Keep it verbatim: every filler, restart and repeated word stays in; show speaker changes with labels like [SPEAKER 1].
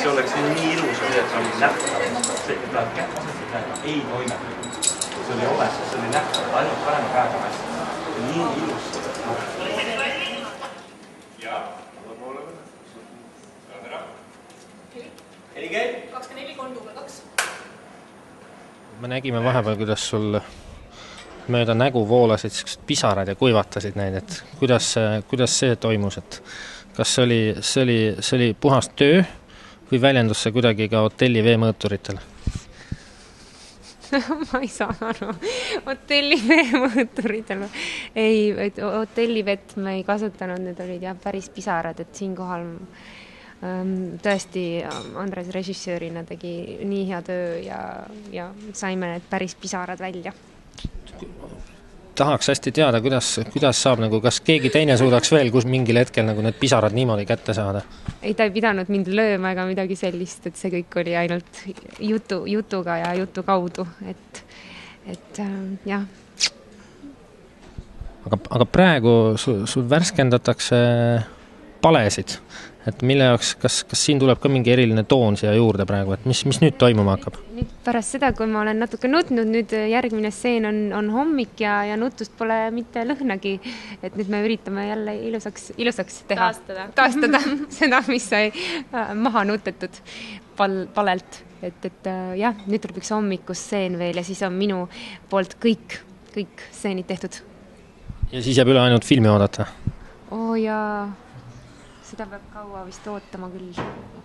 [SPEAKER 1] see oleks nii ilus, et see oli nähtav. See tuleb kätmasest käega, ei toimetada. See oli ole, see oli nähtav, ainult parema käega hästi. Nii ilus. Ja, heli käib?
[SPEAKER 2] kakskümmend neli kolm kaks.
[SPEAKER 3] Me nägime vahepeal, kuidas sul mööda nägu voolasid pisarad ja kuivatasid neid, et kuidas, kuidas see toimus, et kas see oli, see oli, see oli puhas töö või väljendus see kuidagi ka hotelli veemõõturitel?
[SPEAKER 4] Ma ei saa aru. Hotelli veemõõturitel. Ei, hotelli vett me ei kasutanud, need olid jah päris pisarad, et siinkohal ähm, tõesti Andres režissöörina tegi nii hea töö ja, ja saime need päris pisarad välja.
[SPEAKER 3] Tahaks hästi teada, kuidas, kuidas saab, nagu, kas keegi teine suudaks veel kus mingil hetkel nagu need pisarad niimoodi kätte saada?
[SPEAKER 4] Ei, ta ei pidanud mind lööma ega midagi sellist, et see kõik oli ainult jutu, jutuga ja jutu kaudu, et, et äh, jah.
[SPEAKER 3] Aga, aga praegu sul, sul värskendatakse palesid, et mille jaoks, kas, kas siin tuleb ka mingi eriline toon siia juurde praegu, et mis, mis nüüd toimuma hakkab?
[SPEAKER 4] Nüüd pärast seda, kui ma olen natuke nutnud, nüüd järgmine stseen on, on hommik ja, ja nutust pole mitte lõhnagi, et nüüd me üritame jälle ilusaks, ilusaks teha.
[SPEAKER 2] Taastada.
[SPEAKER 4] Taastada seda, mis sai maha nutetud pal, palelt. Et, et jah, nüüd tuleb üks hommikustseen veel ja siis on minu poolt kõik, kõik stseenid tehtud.
[SPEAKER 3] Ja siis jääb üle ainult filmi oodata?
[SPEAKER 4] Oo jaa, seda peab kaua vist ootama küll.